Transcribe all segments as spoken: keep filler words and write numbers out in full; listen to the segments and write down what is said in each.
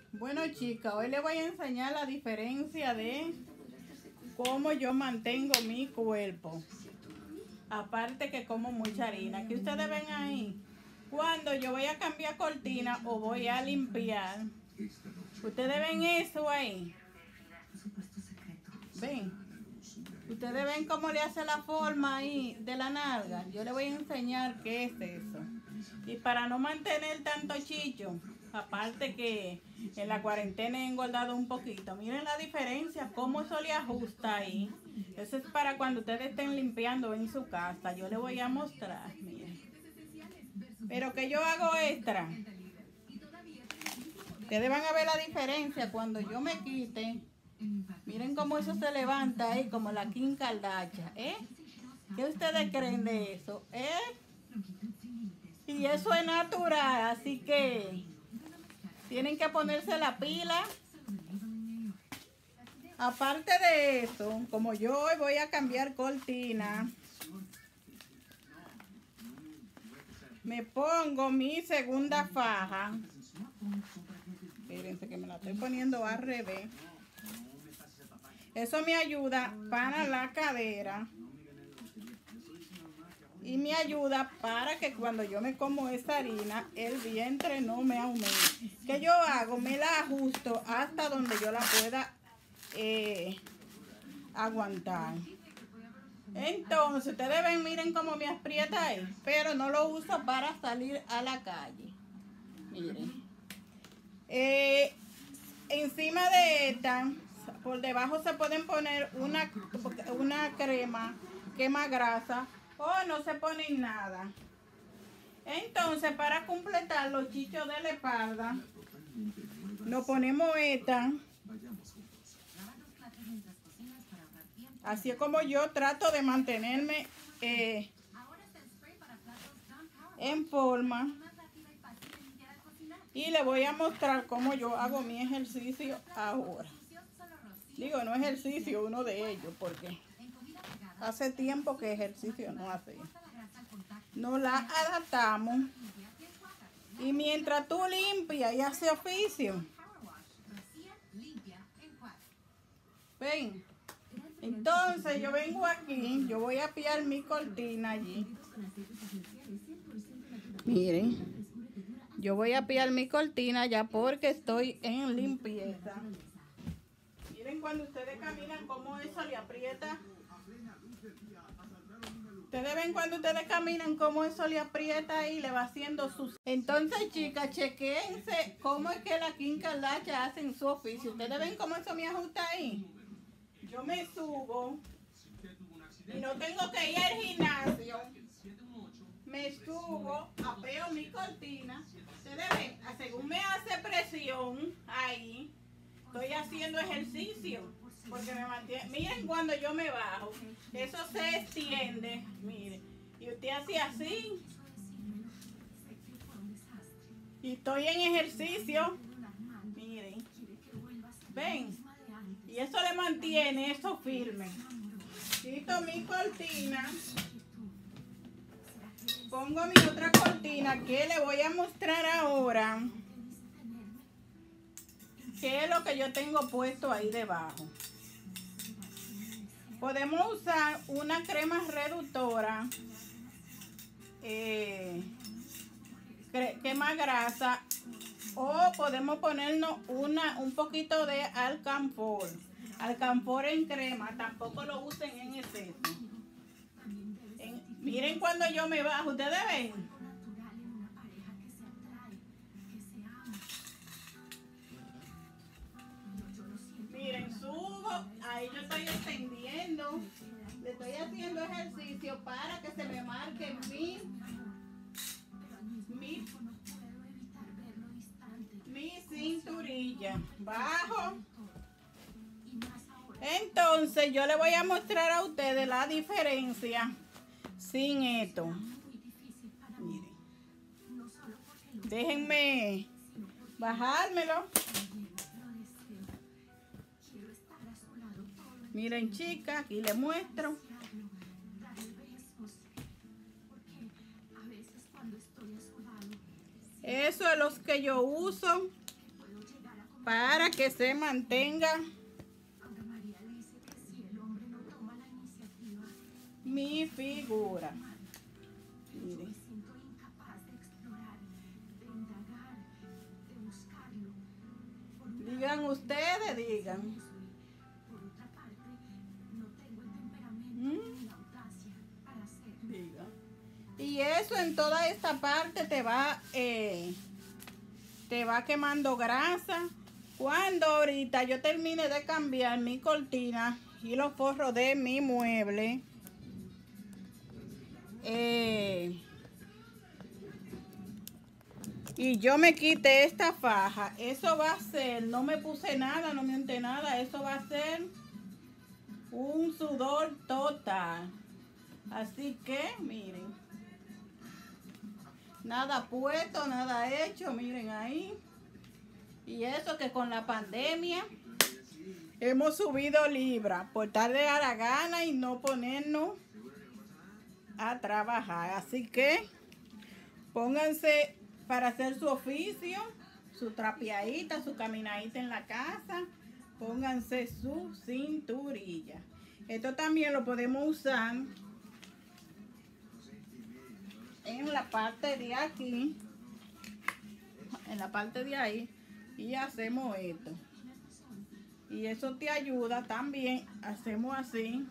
Bueno, chicas, hoy les voy a enseñar la diferencia de cómo yo mantengo mi cuerpo. Aparte que como mucha harina. Que ustedes ven ahí, cuando yo voy a cambiar cortina o voy a limpiar, ustedes ven eso ahí. Ven. Ustedes ven cómo le hace la forma ahí de la nalga. Yo les voy a enseñar qué es eso. Y para no mantener tanto chicho, aparte que en la cuarentena he engordado un poquito. Miren la diferencia, cómo eso le ajusta ahí. Eso es para cuando ustedes estén limpiando en su casa. Yo les voy a mostrar, miren. Pero que yo hago extra. Ustedes van a ver la diferencia cuando yo me quite. Miren cómo eso se levanta ahí, como la Kim Kardashian, ¿eh? ¿Qué ustedes creen de eso, eh? Y eso es natural, así que tienen que ponerse la pila. Aparte de eso, como yo hoy voy a cambiar cortina, me pongo mi segunda faja. Espérense que me la estoy poniendo al revés. Eso me ayuda para la cadera y me ayuda para que cuando yo me como esa harina, el vientre no me aumente. ¿Qué yo hago? Me la ajusto hasta donde yo la pueda eh, aguantar. Entonces, ustedes ven, miren cómo me aprieta ahí, pero no lo uso para salir a la calle. Miren. Eh, encima de esta, por debajo se pueden poner una, una crema, quema grasa, o no se ponen nada. Entonces, para completar los chichos de la espalda, nos ponemos esta. Así es como yo trato de mantenerme eh, en forma. Y les voy a mostrar cómo yo hago mi ejercicio ahora. Digo, no ejercicio, uno de ellos, porque hace tiempo que ejercicio no hace. Nos la adaptamos. Y mientras tú limpias y haces oficio. Ven. Entonces yo vengo aquí, yo voy a pillar mi cortina allí. Miren. Yo voy a pillar mi cortina ya porque estoy en limpieza. Miren cuando ustedes caminan cómo eso le aprieta. Ustedes ven cuando ustedes caminan cómo eso le aprieta y le va haciendo sus... Entonces, chicas, chequense cómo es que la Kim Kardashian hacen su oficio. Ustedes ven cómo eso me ajusta ahí. Yo me subo y no tengo que ir al gimnasio. Me subo, apeo mi cortina. Ustedes ven, según me hace presión ahí, estoy haciendo ejercicio. Porque me mantiene. Miren cuando yo me bajo, eso se extiende. Miren, y usted hace así. Y estoy en ejercicio. Miren, ven. Y eso le mantiene eso firme. Quito mi cortina. Pongo mi otra cortina que le voy a mostrar ahora. ¿Qué es lo que yo tengo puesto ahí debajo? Podemos usar una crema reductora, eh, quema grasa, o podemos ponernos una, un poquito de alcanfor. Alcanfor en crema, tampoco lo usen en exceso. En, miren cuando yo me bajo, ¿ustedes ven? Miren, subo, ahí yo estoy extendiendo, le estoy haciendo ejercicio para que se me marque mi, mi, mi cinturilla. Bajo. Entonces yo le voy a mostrar a ustedes la diferencia sin esto. Miren. Déjenme bajármelo. Miren, chicas, aquí les muestro. Eso es lo que yo uso para que se mantenga mi figura. Miren. Digan ustedes, digan. ¿Mm? Digan. Y eso en toda esta parte te va, eh, te va quemando grasa. Cuando ahorita yo termine de cambiar mi cortina y los forros de mi mueble, eh, y yo me quite esta faja, eso va a ser, no me puse nada, no me unté nada, eso va a ser un sudor total. Así que miren, nada puesto, nada hecho, miren ahí. Y eso que con la pandemia hemos subido libras por darle a la gana y no ponernos a trabajar. Así que pónganse para hacer su oficio, su trapeadita, su caminadita en la casa. Pónganse su cinturilla. Esto también lo podemos usar en la parte de aquí, en la parte de ahí, y hacemos esto. Y eso te ayuda también. Hacemos así.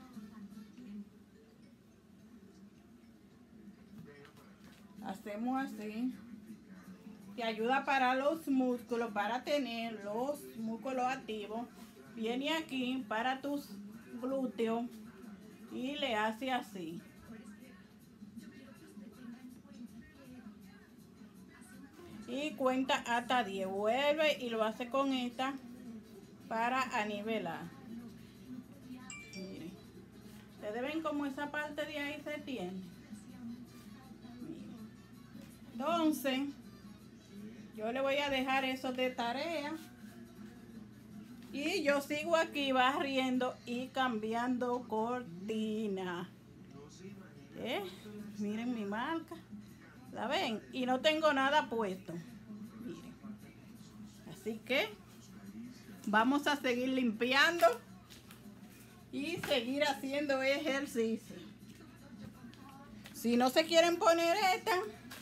Hacemos así. Te ayuda para los músculos, para tener los músculos activos. Viene aquí para tus glúteos y le hace así. Y cuenta hasta diez. Vuelve y lo hace con esta para anivelar. Miren. Ustedes ven como esa parte de ahí se tiene. Miren. Entonces, yo le voy a dejar eso de tarea. Y yo sigo aquí barriendo y cambiando cortina. ¿Eh? Miren mi marca. ¿La ven? Y no tengo nada puesto. Miren. Así que vamos a seguir limpiando y seguir haciendo ejercicio. Si no se quieren poner esta,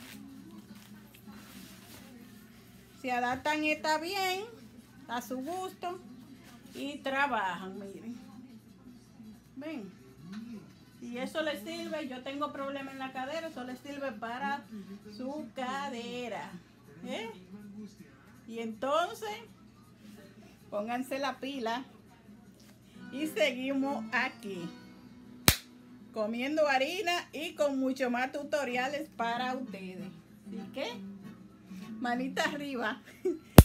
se adaptan esta bien a su gusto y trabajan, miren. Ven. Y eso les sirve, yo tengo problema en la cadera, eso les sirve para su cadera. ¿Eh? Y entonces, pónganse la pila y seguimos aquí, comiendo harina y con mucho más tutoriales para ustedes. Así que, manita arriba.